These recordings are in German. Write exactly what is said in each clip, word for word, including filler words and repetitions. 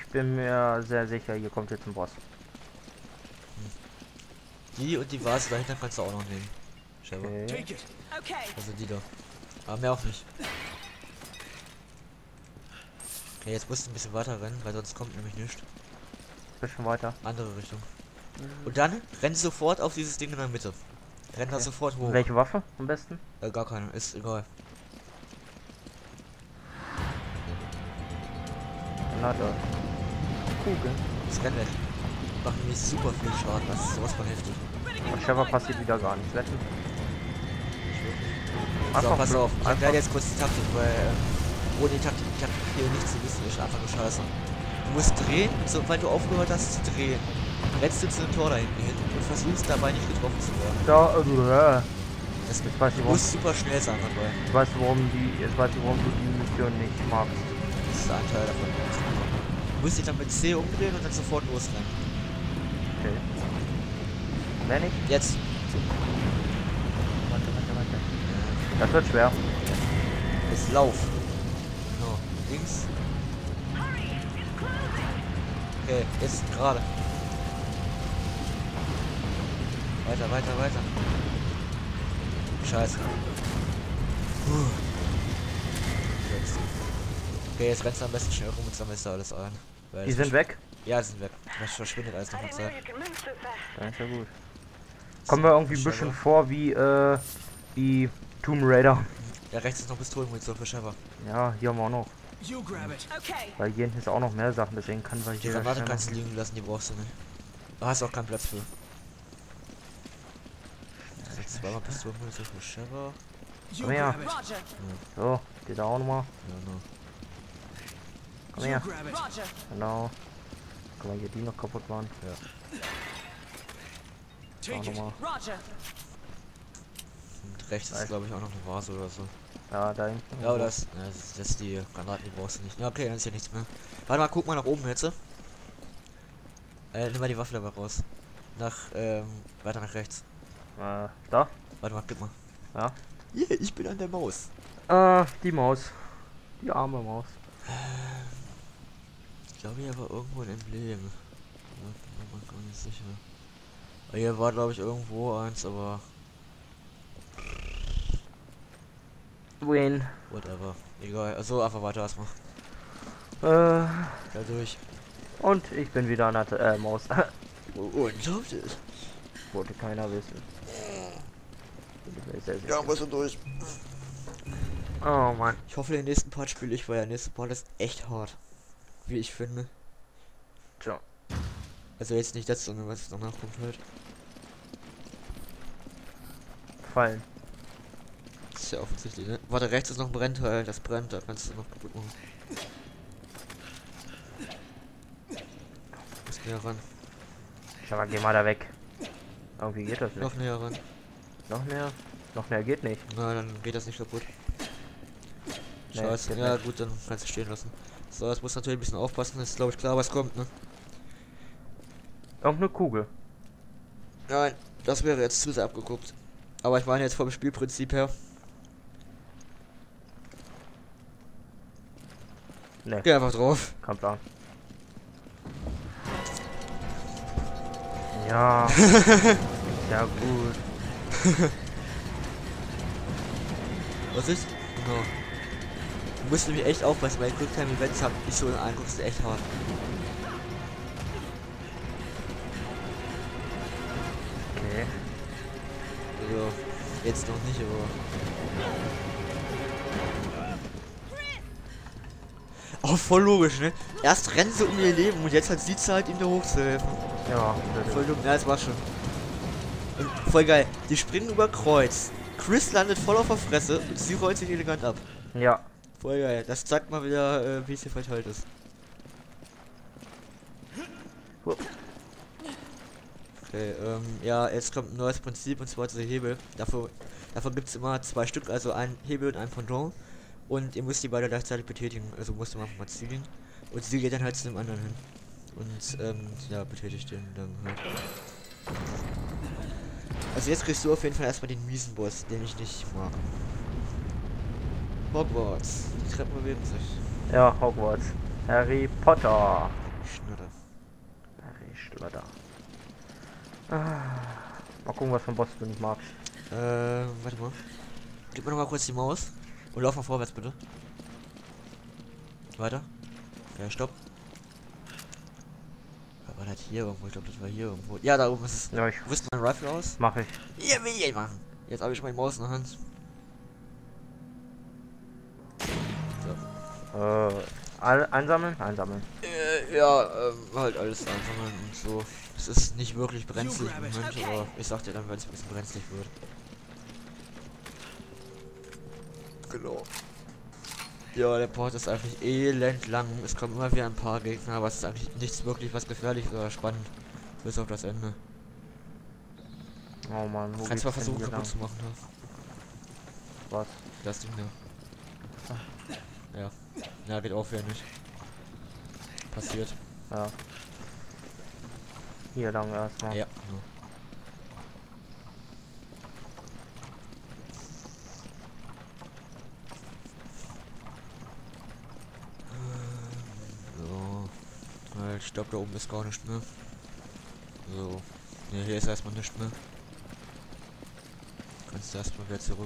bin mir sehr sicher, hier kommt jetzt ein Boss. Die und die Vase dahinter kannst du auch noch nehmen. Schau mal. Okay. Also die da. Aber mehr auch nicht. Okay, jetzt musst du ein bisschen weiter rennen, weil sonst kommt nämlich nichts. Bisschen weiter. Andere Richtung. Und dann renn sofort auf dieses Ding in der Mitte. Renn da Okay. sofort hoch. Welche Waffe am besten? Äh, gar keine, ist egal. Na da. Kugel. Das rennt weg. Macht nämlich super viel Schaden, das ist sowas von heftig. Und Trevor passiert wieder gar nichts. Wetten? So, Einfach pass blo- auf, ich einfach- erkläre jetzt kurz die Taktik, weil äh, ohne die Taktik, die Taktik hier nicht zu wissen, ist einfach nur scheiße. Du musst drehen, sobald du aufgehört hast zu drehen, rennst du zu dem Tor da hinten hin und versuchst dabei nicht getroffen zu werden. Da, äh, Das jetzt weiß ich, du warum, musst super schnell sein dabei. jetzt weiß ich, warum die, jetzt weiß ich, warum du die Mission nicht magst. Das ist ein Teil davon. Du musst dich dann mit C umdrehen und dann sofort losrennen. Okay. Wenn ich? Jetzt. Warte, warte, warte. Das wird schwer. Jetzt lauf. Genau. Links. Okay, jetzt gerade. Weiter, weiter, weiter. Scheiße. Puh. Jetzt. Okay, jetzt rennst du am besten schnell rum und sammelst da alles ein. Weil Die das sind verschw- weg. Ja, die sind weg. Das verschwindet alles nach der Zeit. Das ist ja gut. Kommen wir irgendwie ein bisschen vor wie, äh, wie Tomb Raider. Ja, rechts ist noch Pistolenmunition für Sheva. Ja, hier haben wir auch noch. You grab it. Okay. Weil hier hinten ist auch noch mehr Sachen, deswegen kann wir Die hier Granate schnell kannst du machen. liegen lassen, die brauchst du nicht. Du hast auch keinen Platz für. Jetzt zweimal Pistolenmunition für Sheva. You Komm her. grab it. Roger. So, geht da auch nochmal. Ja, no. Komm You her. grab it. Roger. Genau. Guck mal, hier die noch kaputt waren. Auch Take it. nochmal. Roger. Und rechts ist Nice. glaube ich auch noch eine Vase oder so. Ja, da hinten. Ja, oder das, ja, das, ist, das ist die Granaten, die brauchst du nicht. Ja, okay, dann ist ja nichts mehr. Warte mal, guck mal nach oben jetzt. Äh, nimm mal die Waffe dabei raus. Nach, ähm, weiter nach rechts. Äh, da? Warte mal, klick mal. Ja. Yeah, ich bin an der Maus. Äh, die Maus. Die arme Maus. Ich glaube, hier war irgendwo ein Emblem. Ja, bin mir gar nicht sicher. Aber hier war, glaube ich, irgendwo eins, aber Win. whatever. Egal. Also einfach weiter erstmal. Äh, Da durch. und ich bin wieder an der äh, Maus. Oh, unglaublich. Wollte keiner wissen. Sehr, sehr Ja, musst du durch. Oh Mann. Ich hoffe, den nächsten Part spiele ich, weil der nächste Part ist echt hart. Wie ich finde. Tja. Also jetzt nicht das, sondern was danach kommt halt. Fallen. Das ist ja offensichtlich, ne? Warte, rechts ist noch ein Brennteil, das brennt, da kannst du noch kaputt machen. Muss näher ran. Schau mal, geh mal da weg. Irgendwie geht das nicht. Noch näher ran. Noch mehr? Noch mehr geht nicht. Nein, dann geht das nicht kaputt. Nee, Scheiße, geht ja nicht. gut, dann kannst du stehen lassen. So, das muss natürlich ein bisschen aufpassen, das ist glaube ich klar, was kommt, ne? Irgendeine Kugel. Nein, das wäre jetzt zu sehr abgeguckt. Aber ich meine jetzt vom Spielprinzip her. Ne, Geh einfach drauf. kein Plan. Ja. Ja gut. Was ist? Genau. Du musst nämlich echt aufpassen, weil Quicktime Events haben nicht so einen anguckst, du echt hart. Okay. Also, jetzt noch nicht, aber. Auch voll logisch, ne? Erst rennen sie um ihr Leben und jetzt hat sie Zeit, ihm da hochzuhelfen. Ja, Voll dumm, ja, das war schon. Und voll geil. Die springen über Kreuz. Chris landet voll auf der Fresse und sie rollt sich elegant ab. ja. Voll geil. Das zeigt mal wieder, äh, wie es hier verteilt ist. Hup. Okay, ähm, ja, jetzt kommt ein neues Prinzip und zwar dieser Hebel. Dafür, davon gibt es immer zwei Stück, also ein Hebel und ein Pendant. Und ihr müsst die beide gleichzeitig betätigen, also musst du mal mal zielen. Und sie geht dann halt zu dem anderen hin. Und, ähm, ja, betätigt den dann halt. Also jetzt kriegst du auf jeden Fall erstmal den miesen Boss, den ich nicht mag. Hogwarts. Die Treppen bewegen sich. Ja, Hogwarts. Harry Potter. Schnatter. Harry Schnatter. Ah, mal gucken, was für ein Boss du nicht magst. Äh, warte mal. Gib mir noch mal kurz die Maus. Und lauf mal vorwärts, bitte. Weiter. Okay, stopp. War das hier irgendwo? Ich glaube, das war hier irgendwo. Ja, da oben ist es. Ja, ich Wo ist mein Rifle aus? mach ich. Ja, will ich machen. Jetzt habe ich meine Maus in der Hand. So. Äh, all, einsammeln? Einsammeln. Äh, ja, ähm, halt alles einsammeln und so. Es ist nicht wirklich brenzlig im Moment, aber ich sag dir dann, wenn es ein bisschen brenzlig wird. Genau. Ja, der Port ist eigentlich elend lang. Es kommen immer wieder ein paar Gegner, aber es ist eigentlich nichts wirklich was gefährlich oder spannend. Bis auf das Ende. Oh Mann, wo Kannst geht's mal denn versuchen hier kaputt lang? zu machen, ne? Was? Das Ding da. Ja. Ja, geht auch wieder nicht. Passiert. Ja. Hier lang erstmal. Ja, genau. So. Halt, ich glaube, da oben ist gar nicht mehr. So. Ne, hier ist erstmal nicht mehr. Kannst du erstmal wieder zurück.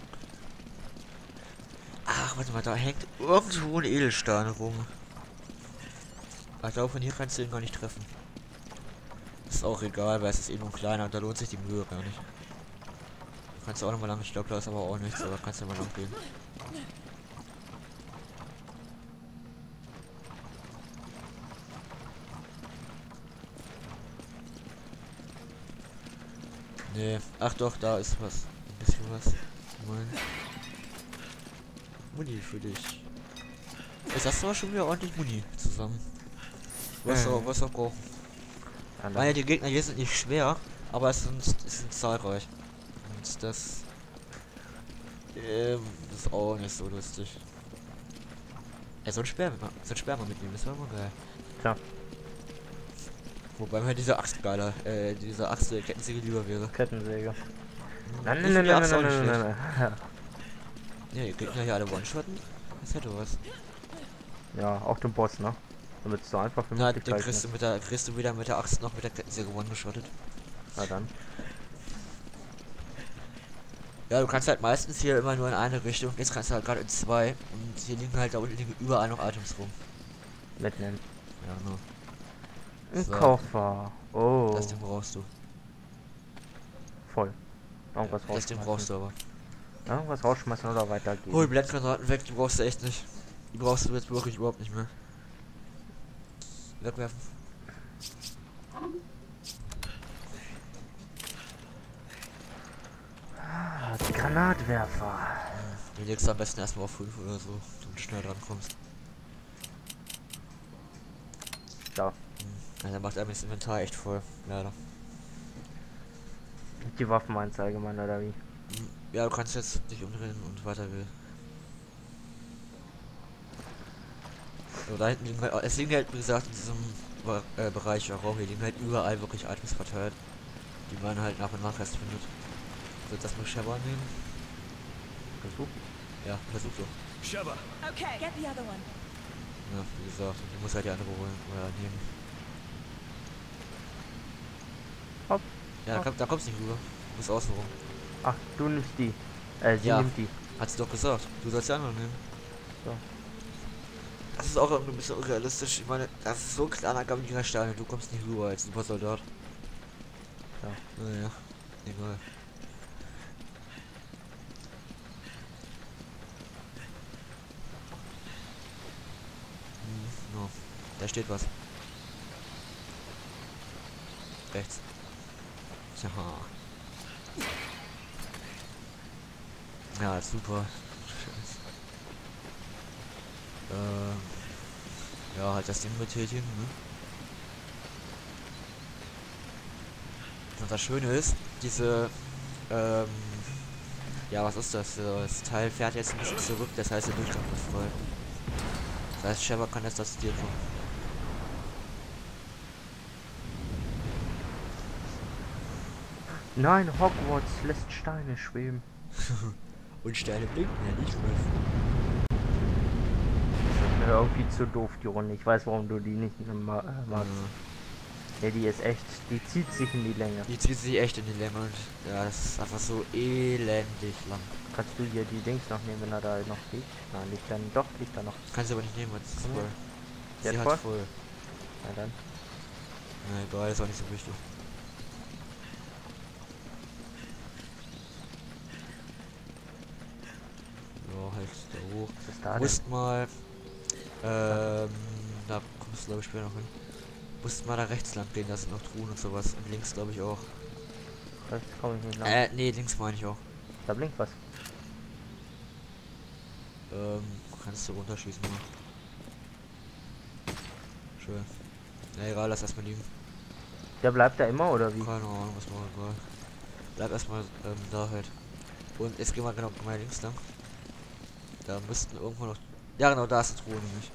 Ach, warte mal, da hängt irgendwo ein Edelstein rum. Aber ich glaube, von hier kannst du ihn gar nicht treffen. Ist auch egal, weil es ist eh nur kleiner und da lohnt sich die Mühe gar nicht. Kannst du auch noch mal lang, ich glaube, da ist aber auch nichts, aber kannst du mal lang gehen. Nee, ach doch, da ist was. Ein bisschen was. Mein Muni für dich. Jetzt hast du aber schon wieder ordentlich Muni zusammen. Was auch, was auch brauchen. Ja, Meine, die Gegner hier sind nicht schwer, aber es sind, es sind zahlreich. Und das, ähm, das ist auch nicht so lustig. Ja, so ein Sperma, so ein Sperma mitnehmen, das war immer geil. Tja. Wobei mir diese Axt geiler, äh, diese Axt der Kettensäge lieber wäre. Kettensäge. Hm, Nein, ich nein, find nein, die nein, Axt auch nein, nicht nein, schlecht. nein, nein. Ja, die Gegner hier alle One-Shotten? Das hätte was. Ja, auch den Boss, ne? Damit es so einfach wie Na, möglich den ist. kriegst du mit der, kriegst du weder mit der Axt noch mit der Kettensäge One-Geschottet. Na dann. Ja, du kannst halt meistens hier immer nur in eine Richtung, jetzt kannst du halt gerade in zwei. Und hier liegen halt da unten liegen überall noch Items rum. Mitnehmen. Ja, genau. Ein So. Koffer. Oh. Das Ding brauchst du. Voll. Irgendwas Ja, das Ding brauchst du aber. Irgendwas rausschmeißen oder weitergeben. Hol Blendgranaten weg, die brauchst du echt nicht. Die brauchst du jetzt wirklich überhaupt nicht mehr. Wegwerfen. Ah, die Granatwerfer. Die legst du am besten erstmal auf fünf oder so, damit du schnell dran kommst. Ja. Ja, dann macht einem das Inventar echt voll, leider. Die Waffen meinst du allgemein, oder wie? Ja, du kannst jetzt dich umdrehen und weiter gehen. So, da hinten liegen halt, es liegen halt, wie gesagt, in diesem äh, Bereich, Raum hier liegen halt überall wirklich Items verteilt, die man halt nach und nach erst findet. So, das mal Shabba nehmen. Versuch. Ja, versuch so. Shabba. Okay, get the other one. Ja, wie gesagt, du musst halt die andere holen oder nehmen. Hopp. Ja, da, komm, da kommst du nicht rüber. Du musst außen rum. Ach, du nimmst die. Äh, sie Ja. nimmt die. Hat sie doch gesagt. Du sollst die andere nehmen. So. Das ist auch irgendwie ein bisschen unrealistisch. Ich meine, das ist so ein kleiner gammeliger Stein. Du kommst nicht rüber als Supersoldat. Ja. Naja, egal. Hm, no. Da steht was. Rechts. Tja. Ja, super. Scheiße. Ähm. Ja, halt das Ding betätigen, ne? Und das Schöne ist, diese, ähm, ja, was ist das? Das Teil fährt jetzt ein bisschen zurück, das heißt, der Durchgang ist frei. Das heißt, Shabba kann jetzt das Tier tun. Nein, Hogwarts lässt Steine schweben. Und Steine blinken ja nicht mehr. Das mir irgendwie zu doof, die Runde. Ich weiß, warum du die nicht ma äh, magst. Ja, die ist echt, die zieht sich in die Länge. Die zieht sich echt in die Länge und ja, das ist einfach so elendig lang. Kannst du hier die Dings noch nehmen, wenn er da noch liegt? Nein, liegt dann doch, liegt da noch. Kannst du aber nicht nehmen, weil es ist voll. Der Sie hat hat voll? voll. Na dann. Na egal, ist auch nicht so wichtig. Ja, halt da hoch. Was ist da Du denn? musst mal, ähm, da kommst du glaube ich später noch hin. Du musst mal da rechts lang gehen, da sind noch Truhen und sowas. Und links glaube ich auch. Rechts komme ich nicht lang. Äh, nee, links meine ich auch. Da blinkt was. Ähm, kannst du runterschießen. Ja. Schön. Na egal, lass erstmal liegen. Der bleibt da immer oder wie? Keine Ahnung, was machen wir egal. Bleib erstmal ähm, da halt. Und jetzt gehen wir genau mal links lang. Da müssten irgendwo noch. Ja genau, da ist eine Truhe nämlich.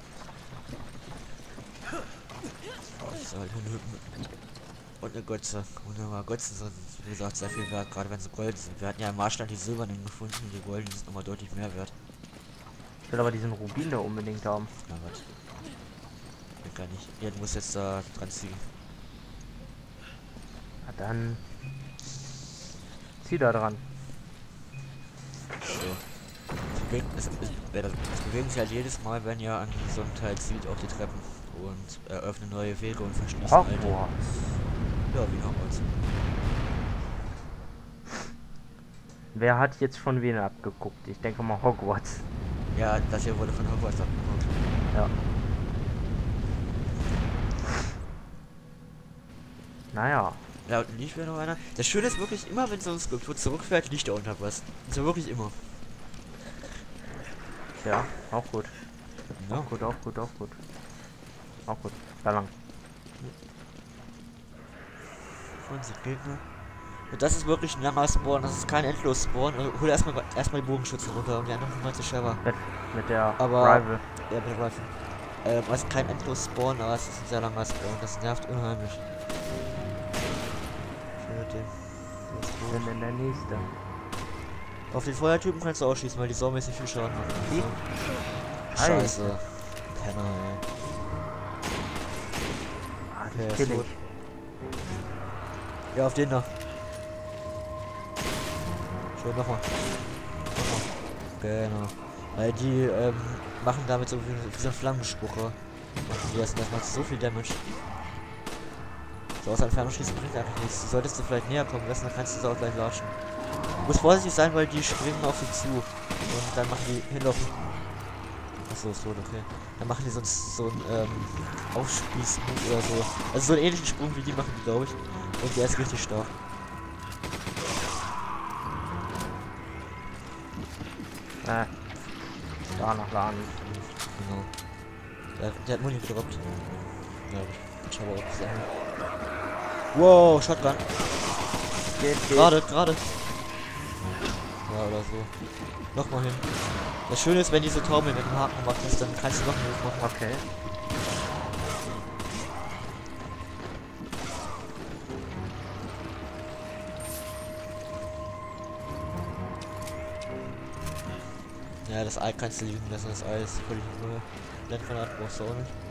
Das ist halt eine Hütten. Und eine Götze. Wunderbar. Götzen sind, wie gesagt, sehr viel wert, gerade wenn sie gold sind. Wir hatten ja im Marschland die silbernen gefunden, die goldenen sind nochmal deutlich mehr wert. Ich will aber diesen Rubin da unbedingt haben. Ja, was? Ich kann nicht. Ja, du musst jetzt da dran ziehen. Na dann. Zieh da dran. So. Es, bewegt, es, es, es bewegen sich halt jedes Mal, wenn ihr an so einem Teil zieht, auf die Treppen. Und eröffnen neue Wege und verschließen alte. Hogwarts. Ja, wie Hogwarts. Wer hat jetzt von wen abgeguckt? Ich denke mal Hogwarts. Ja, das hier wurde von Hogwarts abgeguckt. Ja. Naja. Ja, und liegt wieder noch einer. Das Schöne ist wirklich, immer wenn so ein Skulptur zurückfährt, liegt da unter was. Also wirklich immer. Ja, auch gut. Ja. Auch gut, auch gut, auch gut. Auch gut. Da lang. Und sind Gegner. Und das ist wirklich ein langer Spawn, das ist kein endlos Spawn. Also hol erstmal erstmal die Bogenschützen runter und die anderen mal zu Sheva. Mit, mit der Aber- Rival. Ja, mit der Rifle. Ähm, es ist kein endlos Spawn, aber es ist ein sehr langer Spawn. Das nervt unheimlich. Für den. Der ist Ich bin tot. in der nächste. Auf den Feuertypen kannst du auch schießen, weil die saumäßig viel Schaden machen. Wie? Scheiße. Penner, ey. Ah, Der das ist kill tot. ich. Ja, auf den da. Schön, nochmal. Nochmal. Genau. Weil die ähm, machen damit so wie, wie so ein Flammenspucher. Machen die das, das macht so viel Damage. So aus Entfernung schießen bringt eigentlich nichts. Du solltest du vielleicht näher kommen lassen, dann kannst du sie auch gleich latschen. Du musst vorsichtig sein, weil die springen auf sie zu. Und dann machen die hinlaufen. Achso, ist tot, okay. Dann machen die sonst so einen ähm, Aufspießen oder so. Also so einen ähnlichen Sprung wie die machen die, glaube ich. Und der ist richtig stark. Äh. Da nach Laden. Genau. Der, der hat Muni gedroppt. Ja, ich schau mal, ob das ändert. Wow, Shotgun. Geht, geht. Gerade, gerade. Ja, oder so. Nochmal hin. Das Schöne ist, wenn diese Taumel mit dem Haken gemacht ist, dann kannst du noch einen Move machen. Okay. Ja, das Ei kannst du liegen lassen, das Ei ist völlig null. Blendgranat brauchst du auch nicht.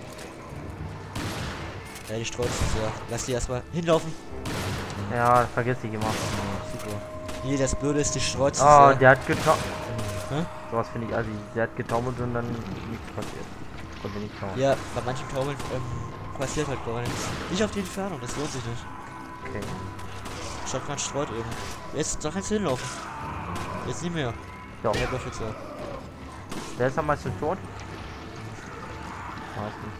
Ja, die streut sich sehr. Lass die erstmal hinlaufen. Ja, vergiss dich immer. Ja, super. Nee, das Blöde ist, die streut sich Oh, sehr. der hat getaumelt. Hä? Sowas finde ich assi. Der hat getaumelt und dann nichts passiert. Konnte nicht taumeln. Ja, bei manchen Taumeln ähm, passiert halt gar nichts. Nicht auf die Entfernung, das lohnt sich nicht. Okay. Shotgun streut eben. Jetzt, da kannst du hinlaufen. Jetzt nicht mehr. So, Der Buff jetzt ja. wer ist am meisten tot? Meistens.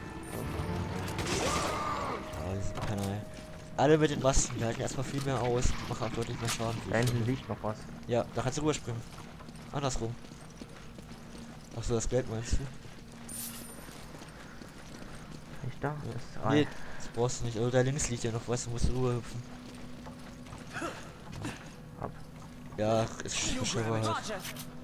Ah, die sind Penner, ey. Alle mit den Masken, die halten erstmal viel mehr aus. Machen auch deutlich mehr Schaden. wie Da ich hinten finde. liegt noch was. Ja, da kannst du rüberspringen. Andersrum. Achso, das Geld meinst du? Nicht da? Ja. Das Nee, Ei. das brauchst du nicht. Also da links liegt ja noch was, du musst rüberhüpfen. Ab. Ja, ist You schon grab mal it. halt.